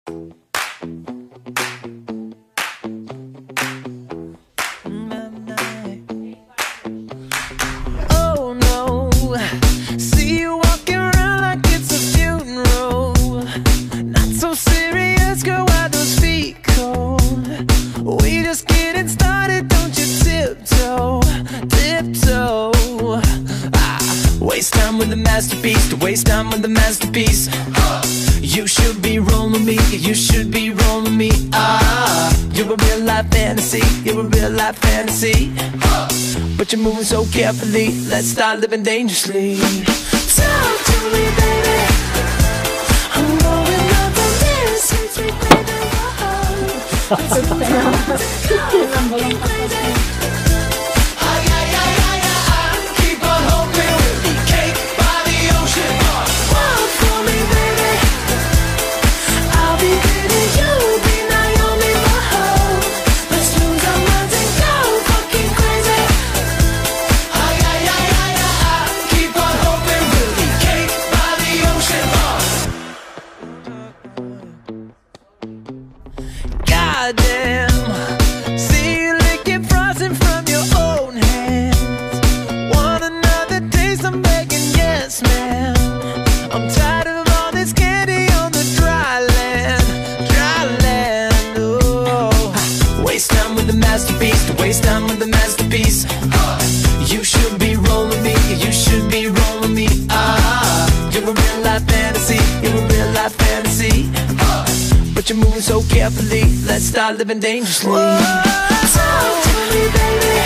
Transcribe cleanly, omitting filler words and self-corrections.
Oh no, see you walking around like it's a funeral. Not so serious, girl, why those feet cold? We just getting started, don't you tiptoe, tiptoe. Waste time with the masterpiece, to waste time with the masterpiece. You should be rolling me, you should be rolling me. You're a real life fantasy, you're a real life fantasy. But you're moving so carefully, let's start living dangerously. Talk to me, baby. I'm going up on this, sweet, sweet baby. Keep on hoping we'll be cake by the ocean. Walk for me, baby. I'll be Diddy, you'll be Naomi. Whoa, let's lose our minds and go fucking crazy. Keep on hoping we'll be cake by the ocean. Goddamn, see you licking frosting from your own hands. Want another taste? I'm begging, yes, man. I'm tired of all this candy on the dry land, dry land. Oh, waste time with the masterpiece, to waste time with the masterpiece. You should be rolling me, you should be rolling me. You're a real life fantasy, you're a real life fantasy. But you're moving so carefully, let's start living dangerously. Whoa, talk to me, baby.